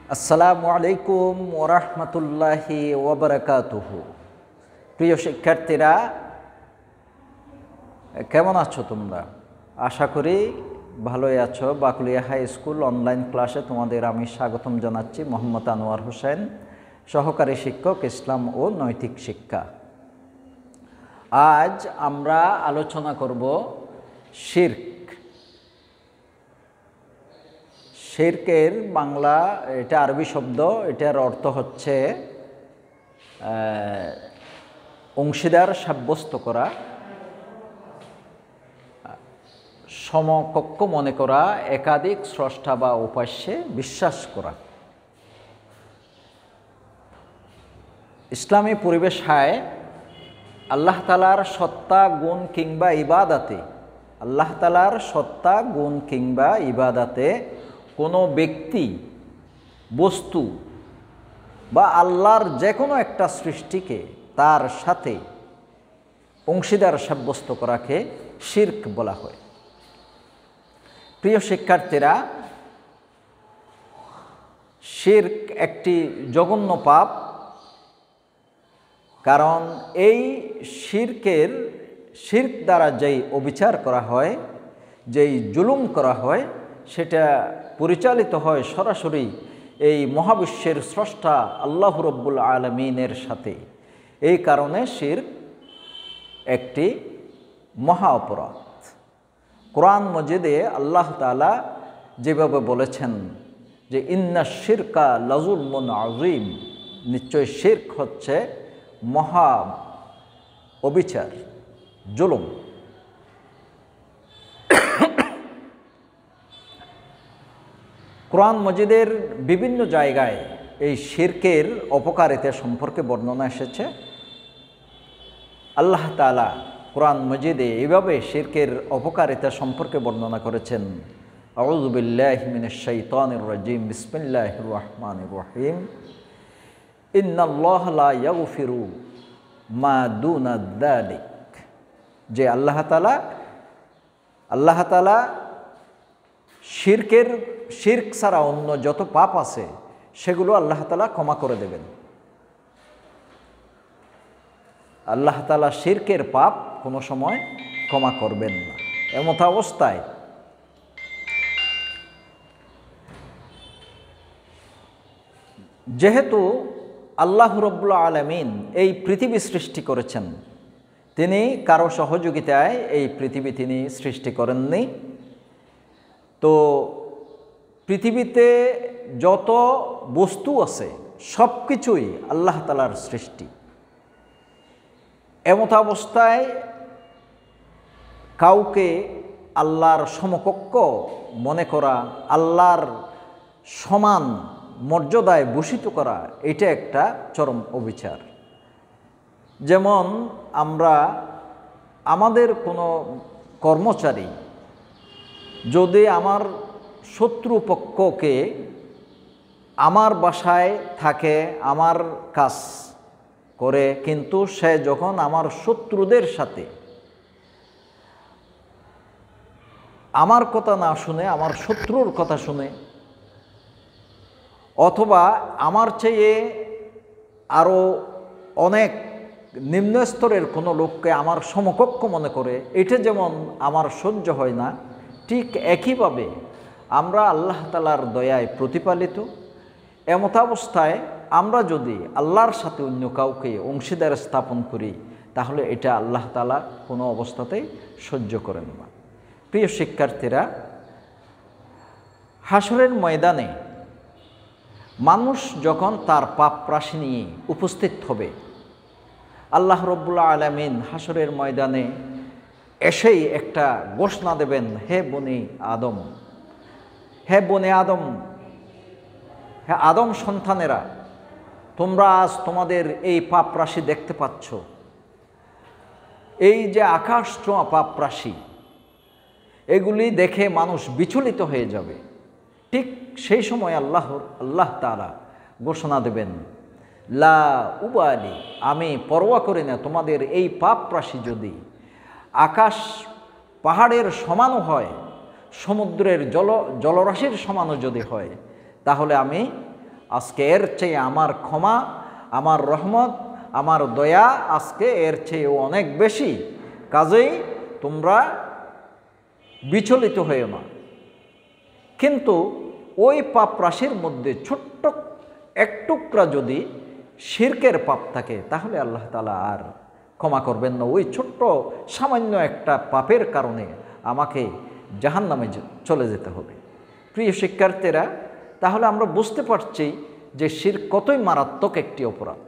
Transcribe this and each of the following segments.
আসসালামু আলাইকুম ওয়া রাহমাতুল্লাহি ওয়া বারাকাতুহু। প্রিয় শিক্ষার্থীরা, কেমন আছো তোমরা? আশা করি ভালোই আছো। বাকলিয়া হাই স্কুল অনলাইন ক্লাসে তোমাদের আমি স্বাগতম জানাচ্ছি। মোহাম্মদ আনোয়ার হোসেন, সহকারী শিক্ষক, ইসলাম ও নৈতিক শিক্ষা। আজ আমরা আলোচনা করব শিরক। শিরকের বাংলা, এটা আরবি শব্দ, এটার অর্থ হচ্ছে অংশীদার সাব্যস্ত করা, সমকক্ষ মনে করা, একাধিক স্রষ্টা বা উপাস্যে বিশ্বাস করা। ইসলামী পরিবেশায় আল্লাহ তাআলার সত্তা, গুণ কিংবা ইবাদাতে, আল্লাহ তাআলার সত্তা, গুণ কিংবা ইবাদাতে কোনো ব্যক্তি, বস্তু বা আল্লাহর যে কোনো একটা সৃষ্টিকে তার সাথে অংশীদার সাব্যস্ত করাকে শিরক বলা হয়। প্রিয় শিক্ষার্থীরা, শিরক একটি জঘন্য পাপ। কারণ এই শিরক দ্বারা যেই অবিচার করা হয়, যেই জুলুম করা হয়, সেটা পরিচালিত হয় সরাসরি এই মহাবিশ্বের স্রষ্টা আল্লাহ রব্বুল আলামিনের সাথে। এই কারণে শিরক একটি মহা অপরাধ। কোরআন মজিদে আল্লাহ তাআলা যেভাবে বলেছেন যে ইন্না শিরকা লাযুলমুন আযীম, নিশ্চয় শিরক হচ্ছে মহা অবিচার, জুলুম। কোরআন মজিদের বিভিন্ন জায়গায় এই শিরকের অপকারিতা সম্পর্কে বর্ণনা এসেছে। আল্লাহ তাআলা কোরআন মজিদে এইভাবে শিরকের অপকারিতা সম্পর্কে বর্ণনা করেছেন। আউযু বিল্লাহি মিনাশ শাইতানির রাজিম, বিসমিল্লাহির রহমানির রহিম। ইন্নাল্লাহা লা ইয়াগফিরু মা দুনা যালিক, যে আল্লাহ তাআলা শিরক ছাড়া অন্য যত পাপ আছে সেগুলো আল্লাহ তাআলা ক্ষমা করে দেবেন। আল্লাহ তাআলা শিরকের পাপ কোনো সময় ক্ষমা করবেন না। এমত অবস্থায় যেহেতু আল্লাহ রব্বুল আলামিন এই পৃথিবী সৃষ্টি করেছেন, তিনি কারো সহযোগিতায় এই পৃথিবী তিনি সৃষ্টি করেননি। তো পৃথিবীতে যত বস্তু আছে সব কিছুই আল্লাহ তাআলার সৃষ্টি। এমত অবস্থায় কাউকে আল্লাহর সমকক্ষ মনে করা, আল্লাহর সমান মর্যাদায় ভূষিত করা, এটা একটা চরম অবিচার। যেমন আমাদের কোনো কর্মচারী যদি আমার শত্রুপক্ষকে আমার বাসায় থাকে, আমার কাজ করে, কিন্তু সে যখন আমার শত্রুদের সাথে আমার কথা না শুনে আমার শত্রুর কথা শুনে, অথবা আমার চেয়ে আরও অনেক নিম্ন স্তরের কোনো লোককে আমার সমকক্ষ মনে করে, এটা যেমন আমার সহ্য হয় না, ঠিক একইভাবে আমরা আল্লাহ তাআলার দয়ায় প্রতিপালিত। এমত অবস্থায় আমরা যদি আল্লাহর সাথে অন্য কাউকে অংশীদার স্থাপন করি, তাহলে এটা আল্লাহ তাআলা কোনো অবস্থাতেই সহ্য করেন না। প্রিয় শিক্ষার্থীরা, হাসরের ময়দানে মানুষ যখন তার পাপ রাশি নিয়ে উপস্থিত হবে, আল্লাহ রব্বুল আলামিন হাসরের ময়দানে এসেই একটা ঘোষণা দেবেন, হে বনি আদম, হে বনি আদম, হে আদম সন্তানেরা, তোমরা আজ তোমাদের এই পাপ রাশি দেখতে পাচ্ছ। এই যে আকাশ ছোঁয়া পাপ রাশি, এগুলি দেখে মানুষ বিচলিত হয়ে যাবে। ঠিক সেই সময় আল্লাহ তাআলা ঘোষণা দেবেন, লা উবালি, আমি পরোয়া করি না তোমাদের এই পাপ রাশি যদি আকাশ পাহাড়ের সমানও হয়, সমুদ্রের জলরাশির সমানও যদি হয়, তাহলে আমি আজকে এর চেয়ে আমার ক্ষমা, আমার রহমত, আমার দয়া আজকে এর চেয়েও অনেক বেশি। কাজেই তোমরা বিচলিত হয়েও না। কিন্তু ওই পাপ রাশির মধ্যে ছোট্ট এক টুকরা যদি শিরকের পাপ থাকে তাহলে আল্লাহ তাআলা আর ক্ষমা করবেন না। ওই ছোট্ট সামান্য একটা পাপের কারণে আমাকে জাহান্নামে চলে যেতে হবে। প্রিয় শিক্ষার্থীরা, তাহলে আমরা বুঝতে পারছি যে শিরক কতই মারাত্মক একটি অপরাধ,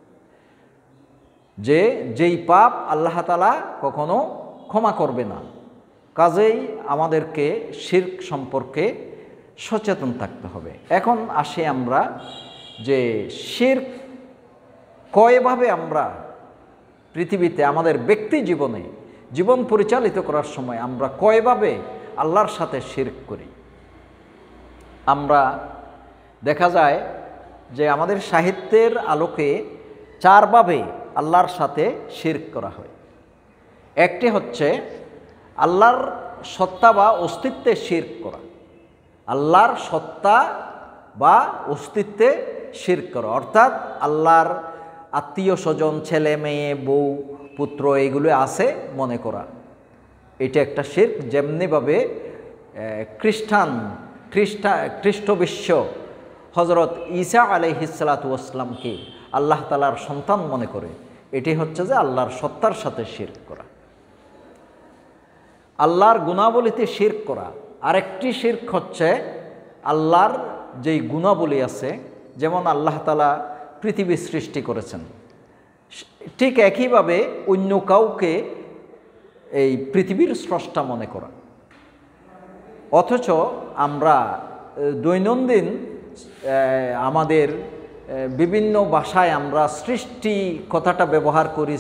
যেই পাপ আল্লাহ তাআলা কখনো ক্ষমা করবে না। কাজেই আমাদেরকে শিরক সম্পর্কে সচেতন থাকতে হবে। এখন আসি আমরা যে শিরক কয়ভাবে আমরা পৃথিবীতে আমাদের ব্যক্তি জীবনে জীবন পরিচালিত করার সময় আমরা কয়ভাবে আল্লাহর সাথে শিরক করি। আমরা দেখা যায় যে আমাদের সাহিত্যের আলোকে চারভাবে আল্লাহর সাথে শিরক করা হয়। একটি হচ্ছে আল্লাহর সত্তা বা অস্তিত্বে শিরক করা, আল্লাহর সত্তা বা অস্তিত্বে শিরক করা, অর্থাৎ আল্লাহর আত্মীয় স্বজন, ছেলে মেয়ে, বউ, পুত্র এগুলো আছে মনে করা, এটা একটা শিরক। যেমনিভাবে খ্রিস্ট বিশ্ব হজরত ঈসা আলাইহিসসালাতু ওয়াসসালামকে আল্লাহ তাআলার সন্তান মনে করে, এটি হচ্ছে যে আল্লাহর সত্তার সাথে শিরক করা। আল্লাহর গুণাবলীতে শিরক করা। আরেকটি শিরক হচ্ছে আল্লাহর যেই গুণাবলী আছে, যেমন আল্লাহ তাআলা পৃথিবী সৃষ্টি করেছেন, ঠিক একইভাবে অন্য কাউকে এই পৃথিবীর স্রষ্টা মনে করা। অথচ আমরা দৈনন্দিন আমাদের বিভিন্ন ভাষায় আমরা সৃষ্টি কথাটা ব্যবহার করি,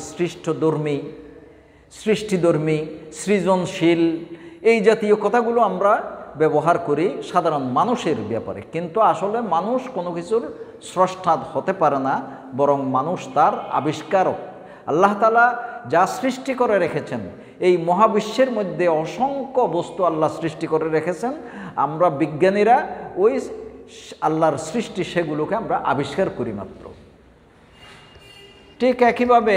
সৃষ্টিধর্মী, সৃজনশীল, এই জাতীয় কথাগুলো আমরা ব্যবহার করি সাধারণ মানুষের ব্যাপারে। কিন্তু আসলে মানুষ কোনো কিছুর স্রষ্টা হতে পারে না, বরং মানুষ তার আবিষ্কারক। আল্লাহ তাআলা যা সৃষ্টি করে রেখেছেন, এই মহাবিশ্বের মধ্যে অসংখ্য বস্তু আল্লাহ সৃষ্টি করে রেখেছেন। আমরা বিজ্ঞানীরা ওই আল্লাহর সৃষ্টি সেগুলোকে আমরা আবিষ্কার করি মাত্র। ঠিক একইভাবে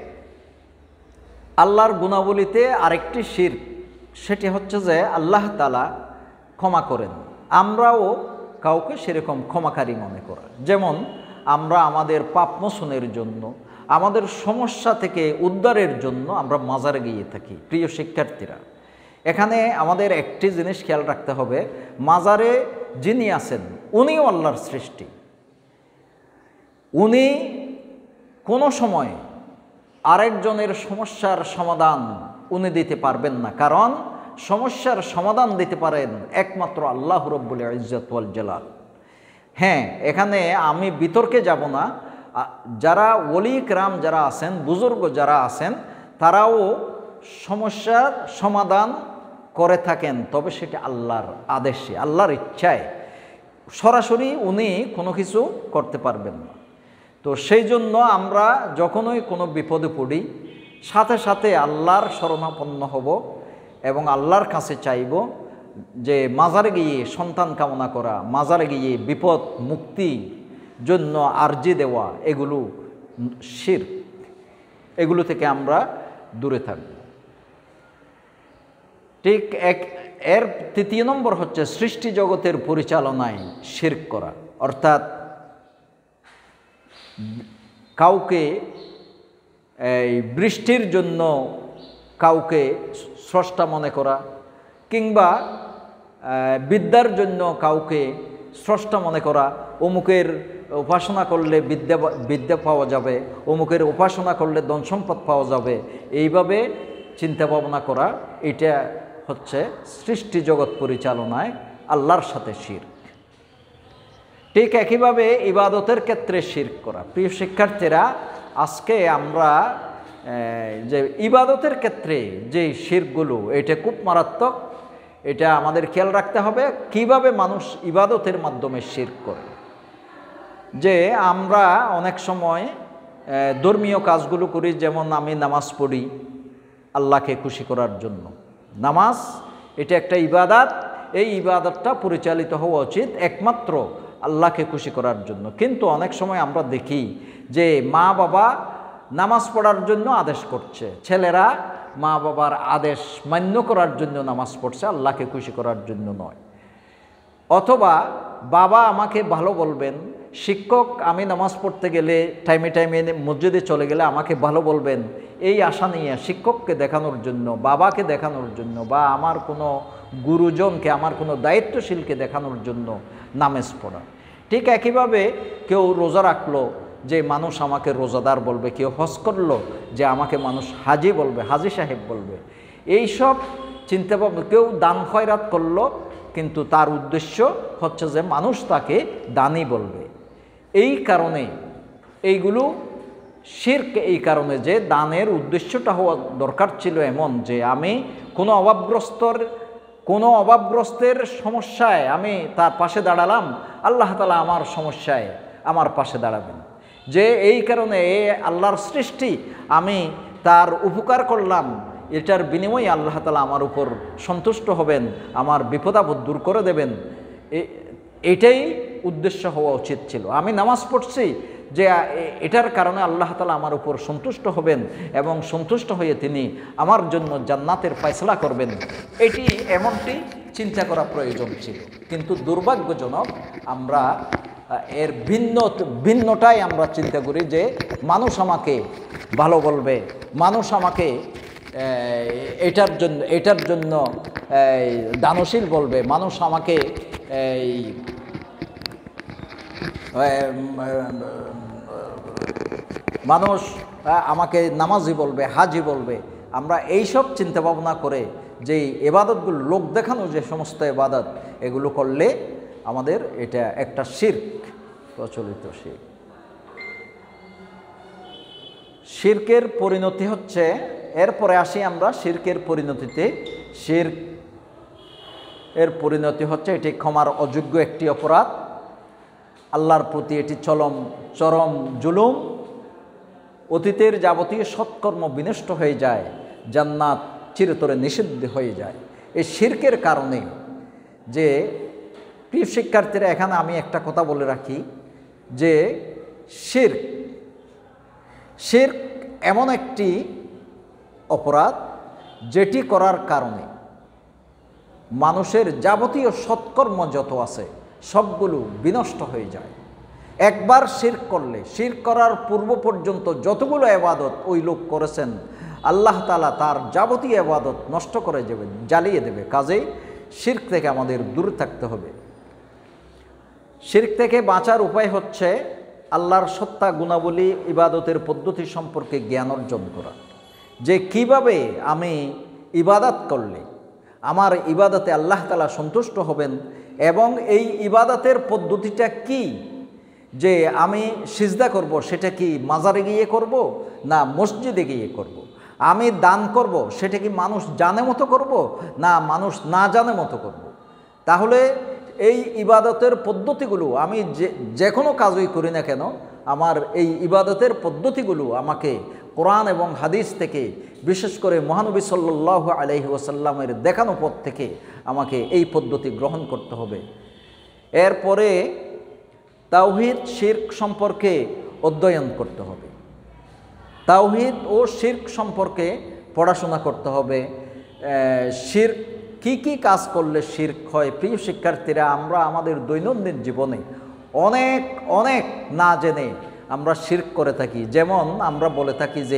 আল্লাহর গুণাবলীতে আরেকটি শিরক, সেটি হচ্ছে যে আল্লাহ তাআলা ক্ষমা করেন, আমরাও কাউকে সেরকম ক্ষমাকারী মনে করা। যেমন আমরা আমাদের পাপ মোচনের জন্য, আমাদের সমস্যা থেকে উদ্ধারের জন্য আমরা মাজারে গিয়ে থাকি। প্রিয় শিক্ষার্থীরা, এখানে আমাদের একটি জিনিস খেয়াল রাখতে হবে, মাজারে যিনি আছেন উনিও আল্লাহর সৃষ্টি। উনি কোনো সময় আরেকজনের সমস্যার সমাধান উনি দিতে পারবেন না, কারণ সমস্যার সমাধান দিতে পারেন একমাত্র আল্লাহ রব্বুল ইজ্জত ওয়াল জালাল। হ্যাঁ, এখানে আমি বিতর্কে যাব না। যারা ওলি কিরাম যারা আছেন, বুজুর্গ যারা আছেন, তারাও সমস্যার সমাধান করে থাকেন, তবে সেটা আল্লাহর আদেশে, আল্লাহর ইচ্ছায়। সরাসরি উনি কোনো কিছু করতে পারবেন না। তো সেই জন্য আমরা যখনই কোনো বিপদে পড়ি, সাথে সাথে আল্লাহর শরণাপন্ন হব এবং আল্লাহর কাছে চাইব যে মাজারে গিয়ে সন্তান কামনা করা, মাজারে গিয়ে বিপদ মুক্তি জন্য আরজি দেওয়া, এগুলো শিরক, এগুলো থেকে আমরা দূরে থাকব। ঠিক এর তৃতীয় নম্বর হচ্ছে সৃষ্টি জগতের পরিচালনায় শিরক করা, অর্থাৎ কাউকে এই বৃষ্টির জন্য কাউকে স্রষ্টা মনে করা, কিংবা বিদ্যার জন্য কাউকে স্রষ্টা মনে করা। অমুকের উপাসনা করলে বিদ্যা পাওয়া যাবে, অমুকের উপাসনা করলে ধন সম্পদ পাওয়া যাবে, এইভাবে চিন্তা ভাবনা করা, এটা হচ্ছে সৃষ্টি জগৎ পরিচালনায় আল্লাহর সাথে শিরক। ঠিক একইভাবে ইবাদতের ক্ষেত্রে শিরক করা। প্রিয় শিক্ষার্থীরা, আজকে আমরা যে ইবাদতের ক্ষেত্রে যে শিরকগুলো, এটা খুব মারাত্মক। এটা আমাদের খেয়াল রাখতে হবে কিভাবে মানুষ ইবাদতের মাধ্যমে শিরক করে। যে আমরা অনেক সময় ধর্মীয় কাজগুলো করি, যেমন আমি নামাজ পড়ি আল্লাহকে খুশি করার জন্য। নামাজ এটা একটা ইবাদত, এই ইবাদতটা পরিচালিত হওয়া উচিত একমাত্র আল্লাহকে খুশি করার জন্য। কিন্তু অনেক সময় আমরা দেখি যে মা বাবা নামাজ পড়ার জন্য আদেশ করছে, ছেলেরা মা বাবার আদেশ মান্য করার জন্য নামাজ পড়ছে, আল্লাহকে খুশি করার জন্য নয়। অথবা বাবা আমাকে ভালো বলবেন, শিক্ষক আমি নামাজ পড়তে গেলে টাইমে টাইমে মসজিদে চলে গেলে আমাকে ভালো বলবেন, এই আশা নিয়ে শিক্ষককে দেখানোর জন্য, বাবাকে দেখানোর জন্য, বা আমার কোনো গুরুজনকে, আমার কোনো দায়িত্বশীলকে দেখানোর জন্য নামাজ পড়া। ঠিক একইভাবে কেউ রোজা রাখলো যে মানুষ আমাকে রোজাদার বলবে, কেউ হজ করলো যে আমাকে মানুষ হাজি বলবে, হাজি সাহেব বলবে। এইসব চিন্তাভাবনা, কেউ দান খয়রাত করলো কিন্তু তার উদ্দেশ্য হচ্ছে যে মানুষ তাকে দানি বলবে। এই কারণে এইগুলো শিরক, এই কারণে যে দানের উদ্দেশ্যটা হওয়া দরকার ছিল এমন যে আমি কোনো অভাবগ্রস্তের সমস্যায় আমি তার পাশে দাঁড়ালাম, আল্লাহ তাআলা আমার সমস্যায় আমার পাশে দাঁড়াবেন। যে এই কারণে আল্লাহর সৃষ্টি, আমি তার উপকার করলাম, এটার বিনিময়ে আল্লাহ তাআলা আমার উপর সন্তুষ্ট হবেন, আমার বিপদাপদ দূর করে দেবেন, এটাই উদ্দেশ্য হওয়া উচিত ছিল। আমি নামাজ পড়ছি যে এটার কারণে আল্লাহ তাআলা আমার উপর সন্তুষ্ট হবেন এবং সন্তুষ্ট হয়ে তিনি আমার জন্য জান্নাতের ফয়সালা করবেন, এমনটি চিন্তা করা প্রয়োজন ছিল। কিন্তু দুর্ভাগ্যজনক আমরা এর ভিন্নটাই আমরা চিন্তা করি যে মানুষ আমাকে ভালো বলবে, মানুষ আমাকে এটার জন্য দানশীল বলবে, মানুষ আমাকে আমাকে নামাজি বলবে, হাজি বলবে। আমরা এইসব চিন্তা ভাবনা করে যে ইবাদতগুলো, লোক দেখানো যে সমস্ত ইবাদত, এগুলো করলে আমাদের এটা একটা শিরক, প্রচলিত শিরক। শিরকের পরিণতি হচ্ছে, এরপরে আসি আমরা শিরকের পরিণতিতে। শিরক এর পরিণতি হচ্ছে এটি ক্ষমার অযোগ্য একটি অপরাধ, আল্লাহর প্রতি এটি চরম জুলুম, অতীতের যাবতীয় সৎকর্ম বিনষ্ট হয়ে যায়, জান্নাত চিরতরে নিষিদ্ধ হয়ে যায় এই শিরকের কারণে। যে প্রিয় শিক্ষার্থীরা, এখানে আমি একটা কথা বলে রাখি যে শিরক এমন একটি অপরাধ যেটি করার কারণে মানুষের যাবতীয় সৎকর্ম যত আছে সবগুলো বিনষ্ট হয়ে যায়। একবার শিরক করলে, শিরক করার পূর্ব পর্যন্ত যতগুলো ইবাদত ওই লোক করেছেন, আল্লাহ তাআলা তার যাবতীয় ইবাদত নষ্ট করে দেবেন, জ্বালিয়ে দেবে। কাজেই শিরক থেকে আমাদের দূরে থাকতে হবে। শিরক থেকে বাঁচার উপায় হচ্ছে আল্লাহর সত্তা, গুণাবলী, ইবাদতের পদ্ধতি সম্পর্কে জ্ঞান অর্জন করা। যে কিভাবে আমি ইবাদত করলে আমার ইবাদতে আল্লাহ তাআলা সন্তুষ্ট হবেন, এবং এই ইবাদতের পদ্ধতিটা কি, যে আমি সিজদা করব সেটা কি মাজারে গিয়ে করব না মসজিদে গিয়ে করব, আমি দান করব সেটা কি মানুষ জানে মতো করব না মানুষ না জানে মতো করব। তাহলে এই ইবাদতের পদ্ধতিগুলো, আমি যে কোনো কাজই করি না কেন, আমার এই ইবাদতের পদ্ধতিগুলো আমাকে কোরআন এবং হাদিস থেকে, বিশেষ করে মহানবী সাল্লাল্লাহু আলাইহি ওয়াসাল্লামের দেখানো পথ থেকে আমাকে এই পদ্ধতি গ্রহণ করতে হবে। এরপরে তাওহীদ শিরক সম্পর্কে অধ্যয়ন করতে হবে, তাওহীদ ও শিরক সম্পর্কে পড়াশোনা করতে হবে। শিরক কি কাজ করলে শিরক হয়? প্রিয় শিক্ষার্থীরা, আমরা আমাদের দৈনন্দিন জীবনে অনেক না জেনে আমরা শিরক করে থাকি। যেমন আমরা বলে থাকি যে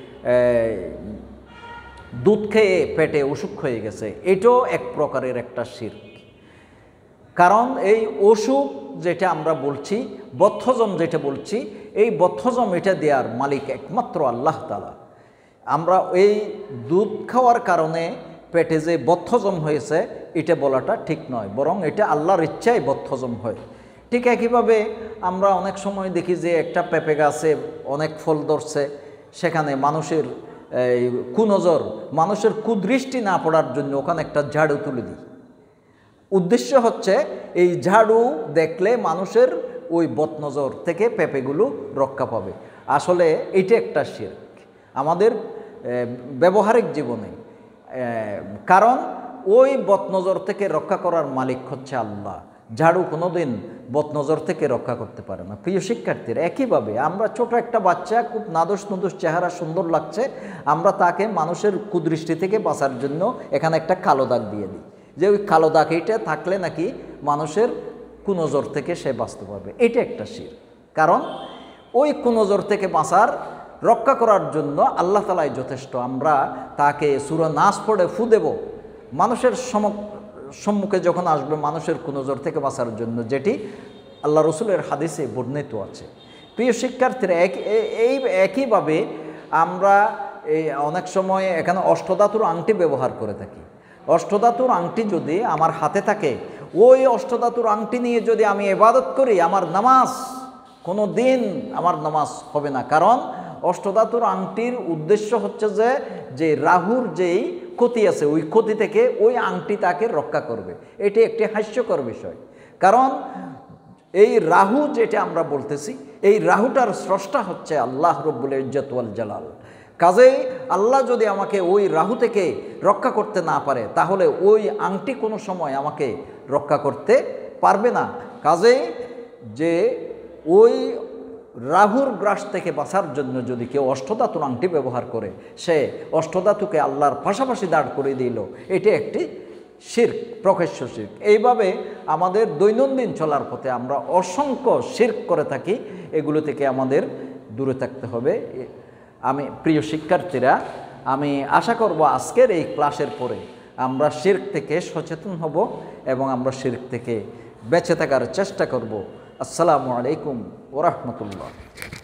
দুধ খেয়ে পেটে অসুখ হয়ে গেছে, এটাও এক প্রকারের একটা শিরক। কারণ এই অসুখ যেটা আমরা বলছি, বদহজম যেটা বলছি, এই বদহজম এটা দেওয়ার মালিক একমাত্র আল্লাহ তাআলা। আমরা এই দুধ খাওয়ার কারণে পেটে যে বদহজম হয়েছে এটা বলাটা ঠিক নয়, বরং এটা আল্লাহর ইচ্ছায় বদহজম হয়। ঠিক একইভাবে আমরা অনেক সময় দেখি যে একটা পেঁপে গাছে অনেক ফল ধরছে, সেখানে মানুষের কুনজর, মানুষের কুদৃষ্টি না পড়ার জন্য ওখানে একটা ঝাড়ু তুলে দিই। উদ্দেশ্য হচ্ছে এই ঝাড়ু দেখলে মানুষের ওই বদনজর থেকে পেঁপেগুলো রক্ষা পাবে। আসলে এটা একটা শিরক আমাদের ব্যবহারিক জীবনে, কারণ ওই বদনজর থেকে রক্ষা করার মালিক হচ্ছে আল্লাহ। ঝাড়ু কোনো দিন বদনজর থেকে রক্ষা করতে পারে না। প্রিয় শিক্ষার্থীরা, একইভাবে আমরা ছোট একটা বাচ্চা, খুব নাদোষ নদোষ চেহারা, সুন্দর লাগছে, আমরা তাকে মানুষের কুদৃষ্টি থেকে বাঁচার জন্য এখানে একটা কালো দাগ দিয়ে দিই, যে ওই কালো দাগ এইটা থাকলে নাকি মানুষের কুনজর থেকে সে বাঁচতে পারবে। এটা একটা শিরক। কারণ ওই কুনজর থেকে বাঁচার, রক্ষা করার জন্য আল্লাহ তাআলাই যথেষ্ট। আমরা তাকে সূরা নাস পড়ে ফু দেব মানুষের সম্মুখে যখন আসবে, মানুষের কুনজর থেকে বাঁচার জন্য, যেটি আল্লাহ রসুলের হাদিসে বর্ণিত আছে। প্রিয় শিক্ষার্থীরা, একইভাবে আমরা অনেক সময় এখানে অষ্টধাতুর আংটি ব্যবহার করে থাকি। অষ্টধাতুর আংটি যদি আমার হাতে থাকে, ওই অষ্টধাতুর আংটি নিয়ে যদি আমি ইবাদত করি, আমার নামাজ কোনো দিন আমার নামাজ হবে না। কারণ অষ্টধাতুর আংটির উদ্দেশ্য হচ্ছে যে রাহুর যেই ক্ষতি আছে, ওই ক্ষতি থেকে ওই আংটি তাকে রক্ষা করবে। এটি একটি হাস্যকর বিষয়। কারণ এই রাহু যেটা আমরা বলতেছি, এই রাহুটার স্রষ্টা হচ্ছে আল্লাহ রব্বুল ইজ্জত ওয়াল জালাল। কাজেই আল্লাহ যদি আমাকে ওই রাহু থেকে রক্ষা করতে না পারে, তাহলে ওই আংটি কোনো সময় আমাকে রক্ষা করতে পারবে না। কাজেই যে ওই রাহুর গ্রাস থেকে বাঁচার জন্য যদি কেউ অষ্টধাতুর আংটি ব্যবহার করে, সে অষ্টধাতুকে আল্লাহর পাশাপাশি দাঁড় করে দিল। এটি একটি শিরক, প্রকাশ্য শিরক। এইভাবে আমাদের দৈনন্দিন চলার পথে আমরা অসংখ্য শিরক করে থাকি। এগুলো থেকে আমাদের দূরে থাকতে হবে। প্রিয় শিক্ষার্থীরা, আমি আশা করব আজকের এই ক্লাসের পরে আমরা শিরক থেকে সচেতন হব এবং আমরা শিরক থেকে বেঁচে থাকার চেষ্টা করব। আসসালামু আলাইকুম ওয়া রাহমাতুল্লাহ।